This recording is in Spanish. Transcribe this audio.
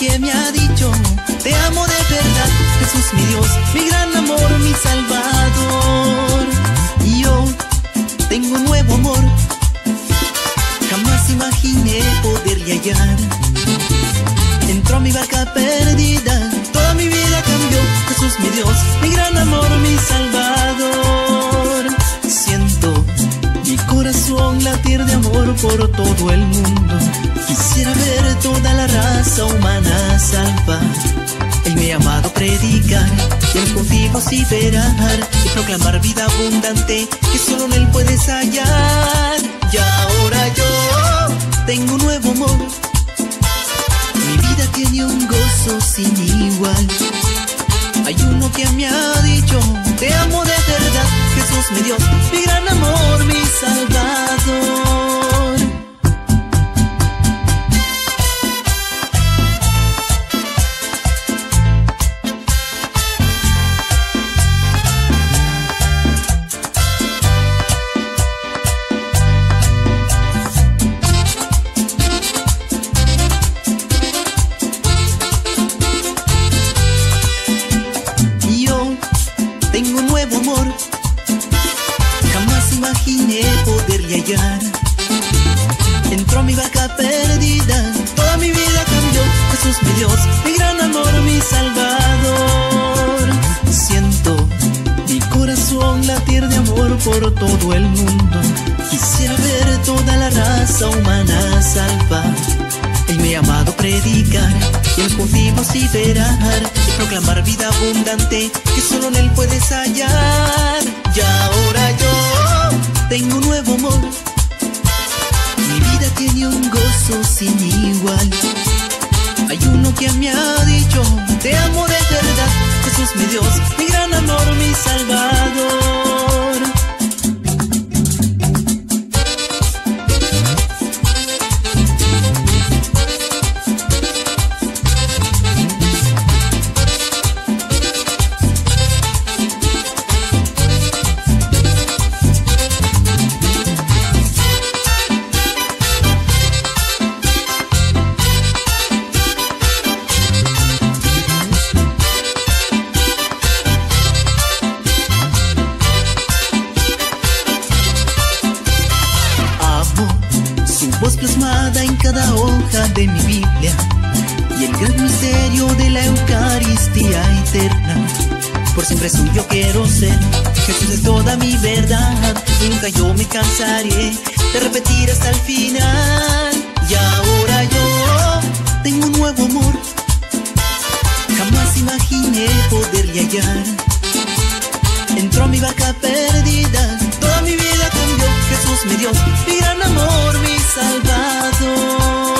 que me ha dicho te amo de verdad, Jesús mi Dios, mi gran amor, mi Salvador. Y yo tengo un nuevo amor, jamás imaginé poderle hallar. Entró a mi barca perdida, toda mi vida cambió, Jesús mi Dios, mi gran amor, mi Salvador. Siento mi corazón latir de amor por todo el mundo. Quisiera ver toda la raza humana salva. Él me ha amado predicar, y el contigo vociferar, y proclamar vida abundante que solo en Él puedes hallar. Y ahora yo tengo un nuevo amor, mi vida tiene un gozo sin igual. Hay uno que me ha dicho te amo de verdad, Jesús mi Dios, mi gran amor, mi Salvador. Entró a mi barca perdida, toda mi vida cambió, Jesús mi Dios, mi gran amor, mi Salvador. Siento mi corazón latir de amor por todo el mundo. Quisiera ver toda la raza humana salva. Él me ha amado predicar, y el contigo vociferar, y proclamar vida abundante que solo en Él puedes hallar. Y ahora yo tengo un nuevo amor, mi vida tiene un gozo sin igual. Hay uno que me ha dicho te amo de verdad, Jesús mi Dios, mi gran amor, mi Salvador. Voz plasmada en cada hoja de mi Biblia, y el gran misterio de la Eucaristía eterna. Por siempre suyo quiero ser, Jesús es toda mi verdad, y nunca yo me cansaré de repetir hasta el final. Y ahora yo tengo un nuevo amor, jamás imaginé poderle hallar. Entró a mi barca perdida, toda mi vida cambió, Jesús mi Dios, mi gran amor, mi Salvador.